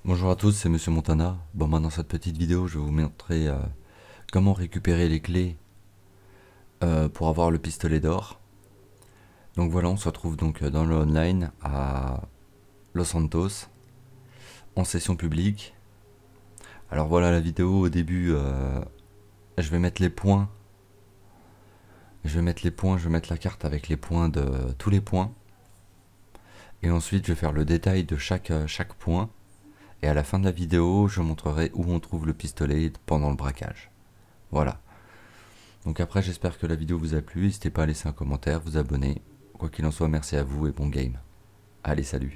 Bonjour à tous, c'est Monsieur Montana. Bon, maintenant dans cette petite vidéo, je vais vous montrer comment récupérer les clés pour avoir le pistolet d'or. Donc voilà, on se retrouve donc dans le online à Los Santos, en session publique. Alors voilà la vidéo au début, je vais mettre les points. Je vais mettre la carte avec les points de tous les points. Et ensuite, je vais faire le détail de chaque point. Et à la fin de la vidéo, je montrerai où on trouve le pistolet pendant le braquage. Voilà. Donc après, j'espère que la vidéo vous a plu. N'hésitez pas à laisser un commentaire, vous abonner. Quoi qu'il en soit, merci à vous et bon game. Allez, salut.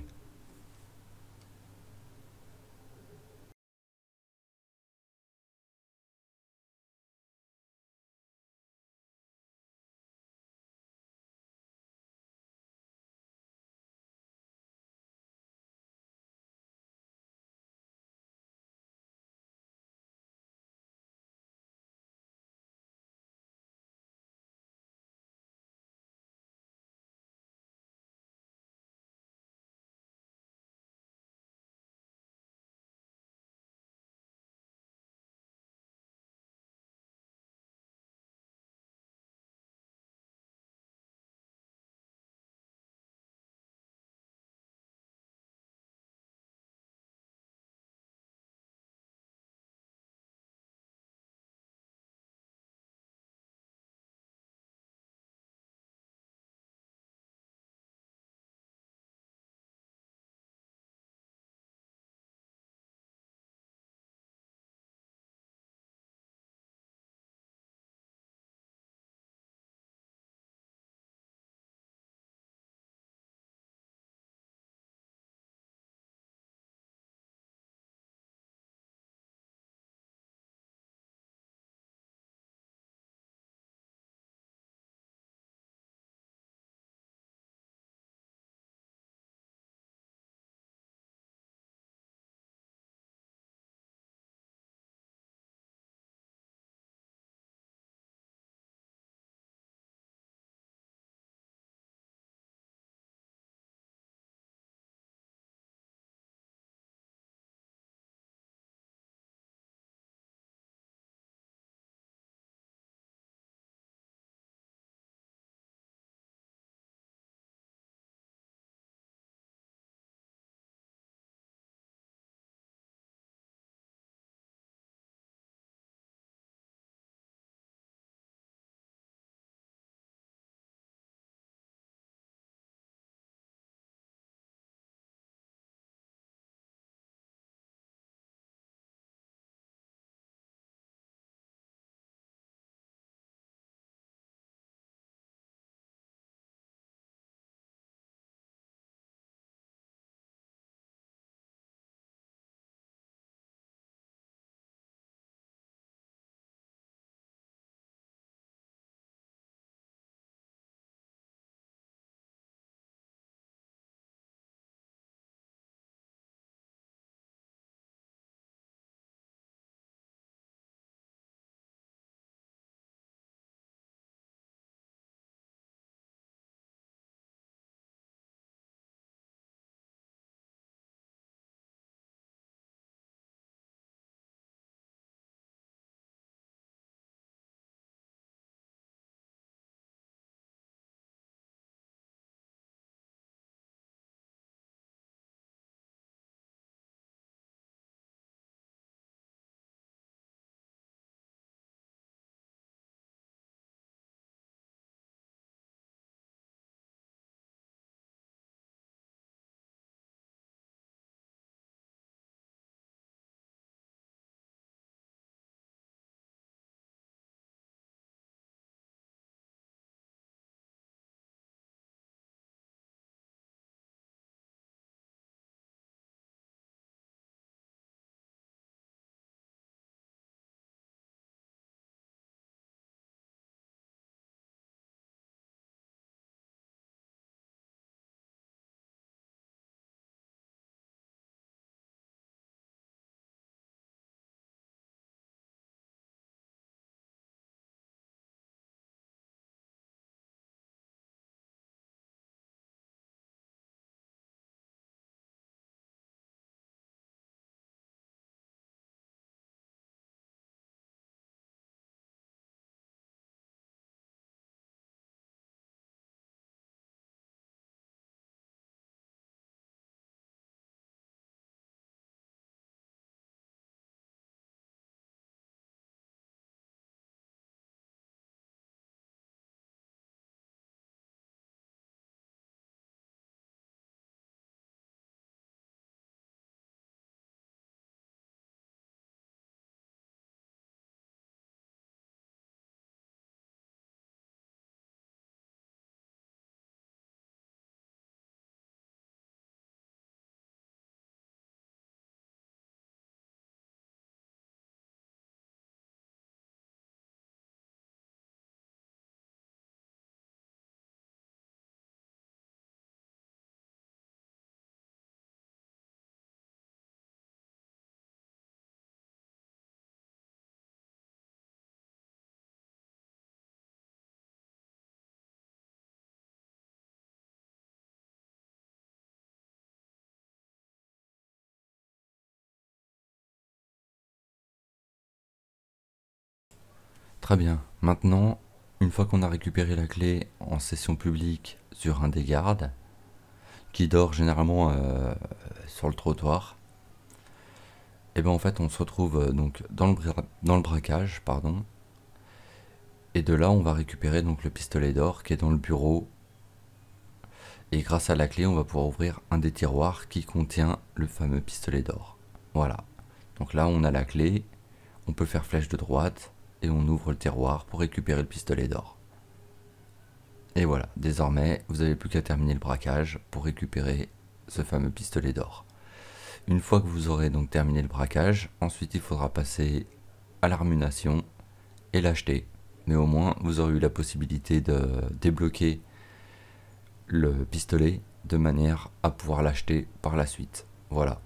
Très bien. Maintenant, une fois qu'on a récupéré la clé en session publique sur un des gardes, qui dort généralement sur le trottoir, et ben en fait on se retrouve donc dans le braquage, pardon, et de là on va récupérer donc le pistolet d'or qui est dans le bureau, et grâce à la clé on va pouvoir ouvrir un des tiroirs qui contient le fameux pistolet d'or. Voilà. Donc là on a la clé, on peut faire flèche de droite et on ouvre le tiroir pour récupérer le pistolet d'or. Et voilà, désormais vous n'avez plus qu'à terminer le braquage pour récupérer ce fameux pistolet d'or. Une fois que vous aurez donc terminé le braquage, ensuite il faudra passer à l'armation et l'acheter. Mais au moins vous aurez eu la possibilité de débloquer le pistolet de manière à pouvoir l'acheter par la suite. Voilà.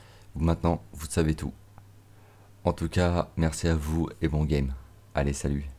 Maintenant vous savez tout. En tout cas, merci à vous et bon game. Allez, salut.